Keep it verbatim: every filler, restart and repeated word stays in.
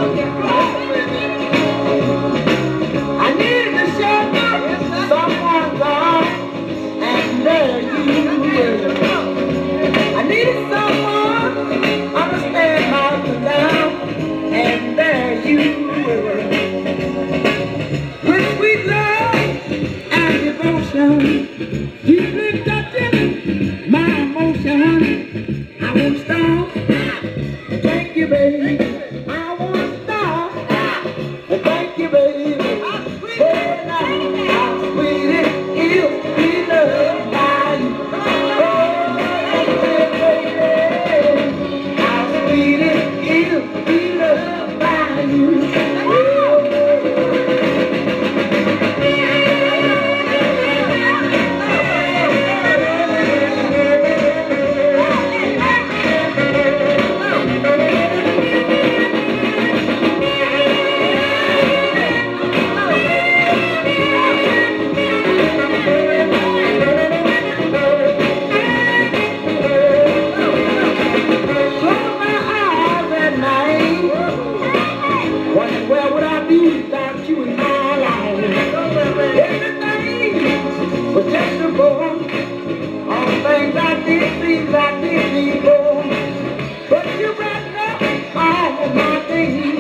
I needed to share someone's arms, and there you were. I needed someone understand my love, and there you were. With sweet love and devotion, you flipped up in my emotion. I won't stop. Thank you, baby. I won't stop. Thank you, baby. Hey, now, how sweet it is to be loved by you. Oh, baby, how sweet it is to be loved by you. Where would I be without you in my life? Everything was just a bore. All the things I did, things I did before. But you brought up all of my things.